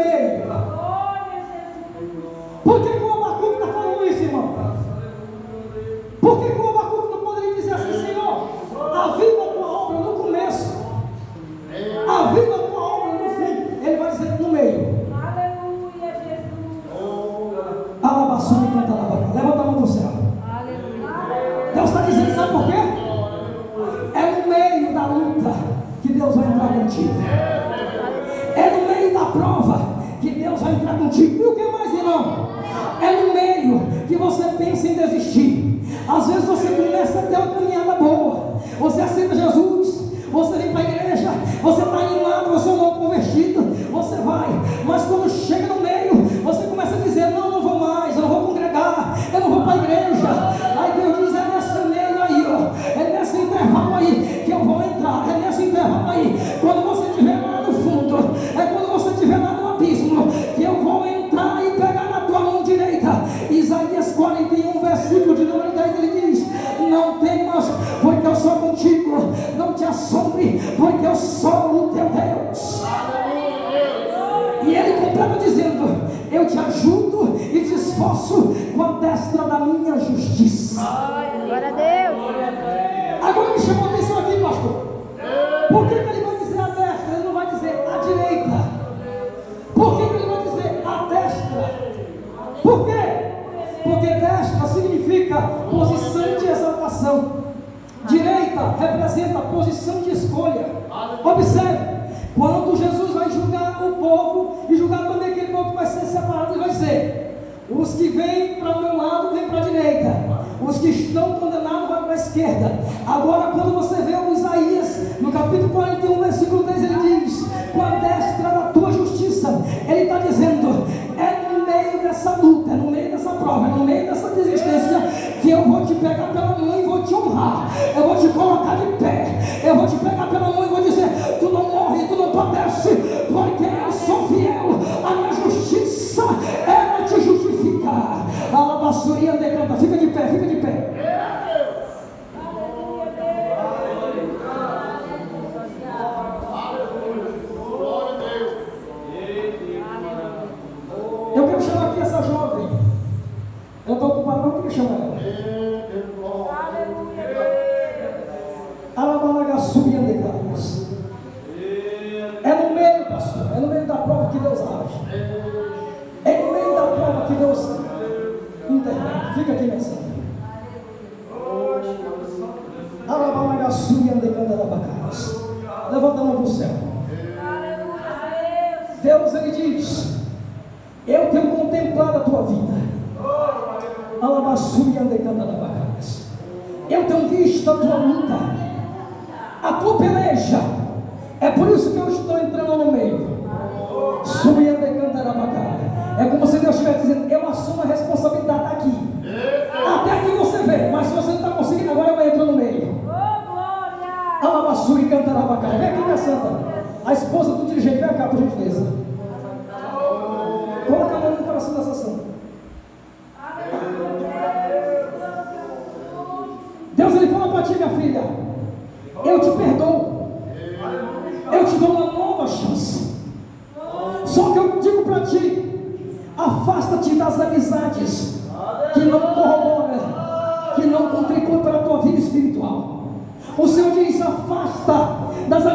meio. Por que o Abacuque está falando isso, irmão? Por que o Abacuque não poderia dizer assim: Senhor, aviva a tua obra no começo, aviva a tua obra no fim? Ele vai dizer no meio. Aleluia, Jesus. Alabaçu e canta alabaçu. Levanta a mão do céu. Deus está dizendo, sabe por quê? É no meio da luta que Deus vai entrar contigo. É no meio da prova que Deus vai entrar contigo. E o que mais, irmão? É no meio que você pensa em desistir. Às vezes você começa a ter uma caminhada boa. Você aceita Jesus, você vem para a igreja, você está animado, você é um novo convertido, você vai. Mas quando chega no meio, você começa a dizer: não, não vou mais, eu não vou congregar, eu não vou para a igreja. Aí Deus diz: é nesse meio aí, ó, é nesse intervalo aí que eu vou entrar, é nesse intervalo aí. Quando você estiver lá no fundo, é quando você estiver lá no abismo, que eu vou entrar e pegar na tua mão direita. Isaías 41, versículo de número 10, ele diz: não temas, porque eu sou contigo, não te assombre, porque eu sou o teu Deus. E ele completa dizendo: eu te ajudo e te esforço com a destra da minha justiça. Glória a Deus. Agora me chamou a atenção aqui, pastor. Por que ele vai dizer a destra? Ele não vai dizer a direita. Por que ele vai dizer a destra? Por quê? Porque destra significa posição de exaltação, direita representa posição de escolha. Observe, quando Jesus vai julgar o povo e julgar também aquele povo que vai ser separado, ele vai dizer: os que vêm para o meu lado vêm para a direita, os que estão condenados vão para a esquerda. Agora, quando você vê o Isaías no capítulo 41, versículo 10, ele diz: com a destra da tua justiça. Ele está dizendo: é no meio dessa luta, é no meio dessa prova, é no meio dessa desistência que eu vou te pegar pela mão e vou te honrar. Eu vou te colocar de pé, eu vou te pegar pela mão e vou dizer: tu não morre, tu não padece, porque eu sou fiel, a minha justiça é para te justificar. Alabassuria decanta, fica de pé, fica de pé. Eu quero chamar aqui essa jovem. Eu estou ocupado, mas eu queria chamar ela. Alabalagaçubia de Carlos. É no meio, pastor, é no meio da prova que Deus age. É no meio da prova que Deus intervém. Fica aqui nessa. Alabalagaçubia de Carlos. Levanta a mão para o céu. Deus, ele diz: eu tenho contemplado a tua vida. Eu tenho visto a tua luta, a tua peleja. É por isso que eu estou entrando no meio. É como se Deus estivesse dizendo: eu assumo a responsabilidade aqui. Até aqui você vê, mas se você não está conseguindo, agora eu entro no meio. Alabassuri cantarabacá. Vem aqui, minha santa. A esposa do dirigente, vem cá, por gentileza. Coloca a mão no coração dessa santa. Deus, ele fala para ti, minha filha: eu te perdoo, eu te dou uma nova chance. Só que eu digo para ti: afasta-te das amizades que não corroboram, que não contribuem para a tua vida espiritual. O Senhor diz: afasta das